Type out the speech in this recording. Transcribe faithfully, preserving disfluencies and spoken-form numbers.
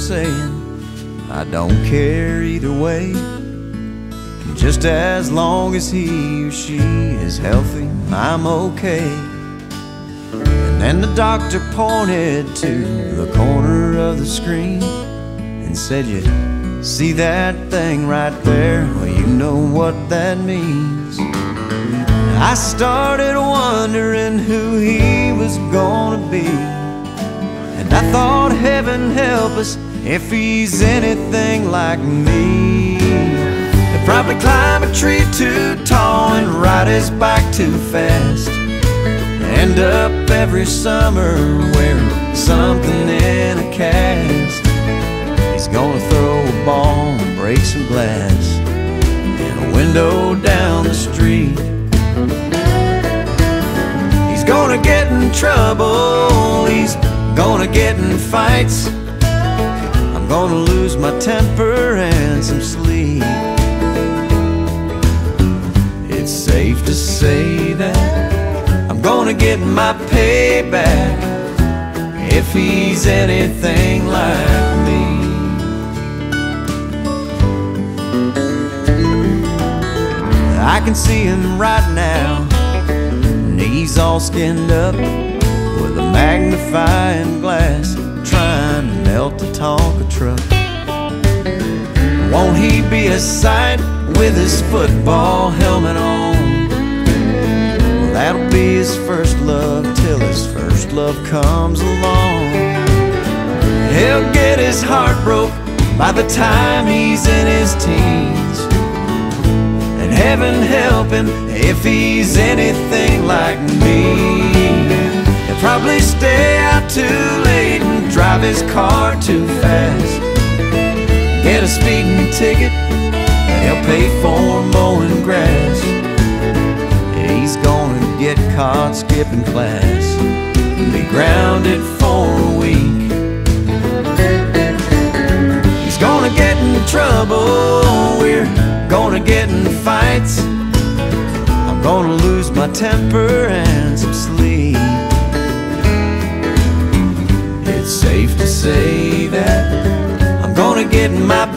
saying I don't care either way. Just as long as he or she is healthy, I'm okay. And then the doctor pointed to the corner of the screen and said, "You see that thing right there? Well, you know what that means." I started wondering who he was gonna be, and I thought, heaven help us if he's anything like me. He'll probably climb a tree too tall and ride his bike too fast, end up every summer wearing something in a cast. He's gonna throw a ball and break some glass in a window down the street. He's gonna get in trouble, he's gonna get in fights. I'm gonna lose my temper and some sleep. It's safe to say that I'm gonna get my payback if he's anything like me. I can see him right now, and he's all skinned up with a magnifying glass, trying to melt the Tonka truck. Won't he be a sight with his football helmet on? Well, that'll be his first love till his first love comes along. He'll get his heart broke by the time he's in his teens, and heaven help him if he's anything like me. He'll probably stay out too late and drive his car too fast, get a speeding ticket and he'll pay for mowing grass. He's gonna get caught skipping class and be grounded for a week. He's gonna get in trouble, we're gonna get in fights. I'm gonna lose my temper and some sleep. It's safe to say that I'm gonna get my